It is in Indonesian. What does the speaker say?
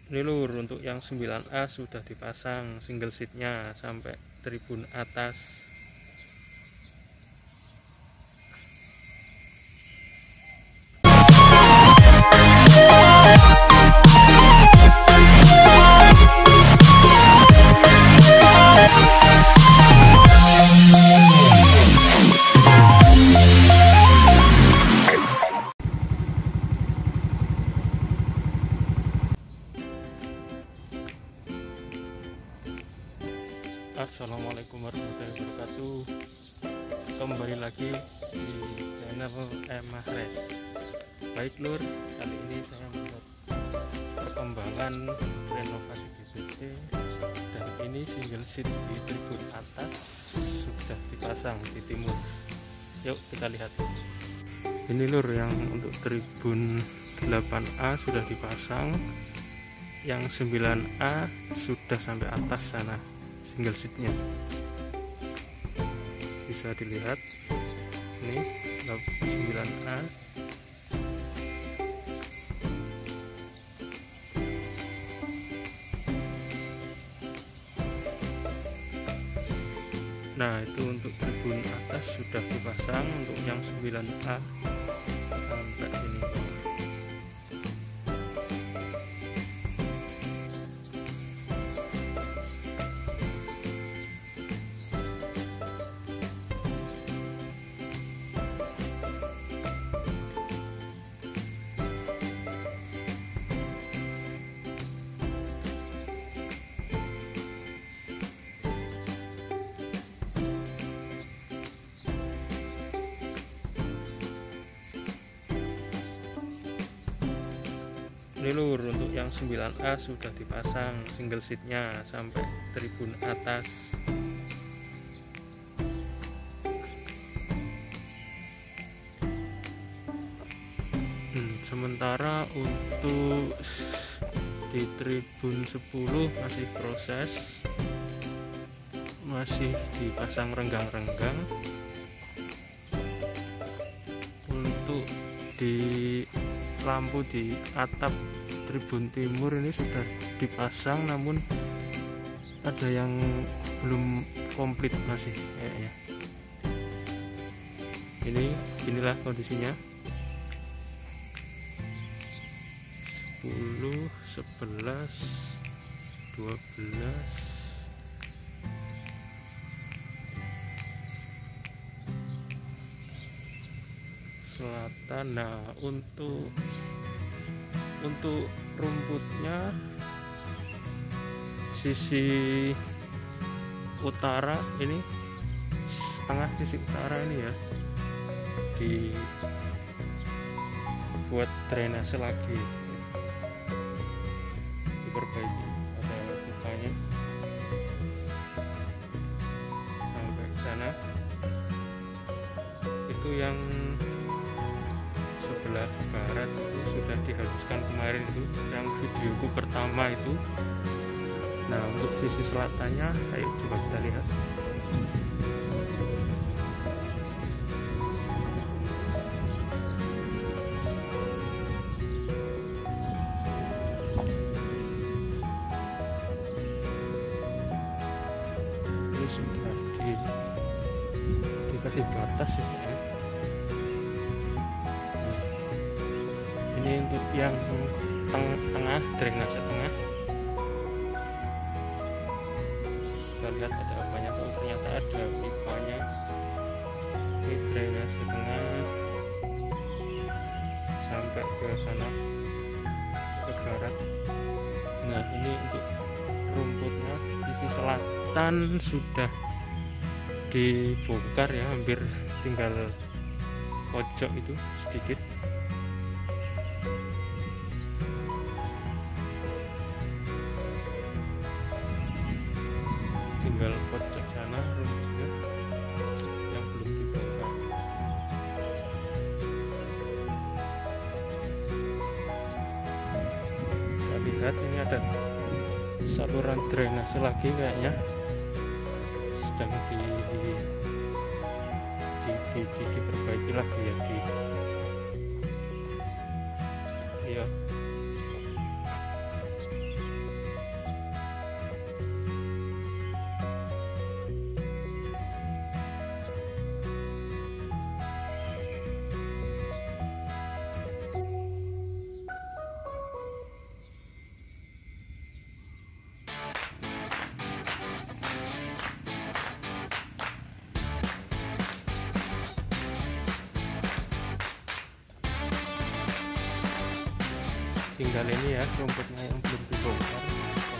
Ini lur, untuk yang 9A sudah dipasang single seatnya sampai tribun atas. Assalamualaikum warahmatullahi wabarakatuh. Kembali lagi di channel Emah Res. Baik lur, kali ini saya melihat perkembangan renovasi GBC, dan ini single seat di tribun atas sudah dipasang di timur. Yuk kita lihat. Ini lur, yang untuk tribun 8A sudah dipasang, yang 9A sudah sampai atas sana single seatnya, bisa dilihat ini 9A. Nah, itu untuk tribun atas sudah dipasang, untuk yang 9A sampai sini. Ini lur, untuk yang 9A sudah dipasang single seatnya sampai tribun atas. Sementara untuk di tribun 10 masih proses, masih dipasang renggang-renggang. Untuk di lampu di atap tribun timur ini sudah dipasang, namun ada yang belum komplit masih kayaknya. Inilah kondisinya. 10, 11, 12, selatan. Nah, untuk rumputnya sisi utara ini, tengah sisi utara ini ya, dibuat drainase lagi, diperbaiki, ada bukanya sampai ke sana. Itu yang sebelah barat itu sudah dihabiskan kemarin, itu yang videoku pertama itu. Nah, untuk sisi selatannya ayo coba kita lihat. Ini sudah dikasih batas ya. Ini untuk yang tengah, drainase tengah. Kita lihat ada apanya tuh, ternyata ada pipanya. Ini drainase tengah sampai ke sana, ke barat. Nah, ini untuk rumputnya sisi selatan sudah dibongkar ya, hampir tinggal pojok itu sedikit. Tinggal pojok sana rumputnya yang belum dibongkar. Kita lihat ini ada saluran drainase lagi kayaknya, sedang diperbaiki lagi ya, iya. tinggal ini ya rumputnya yang belum dibongkar,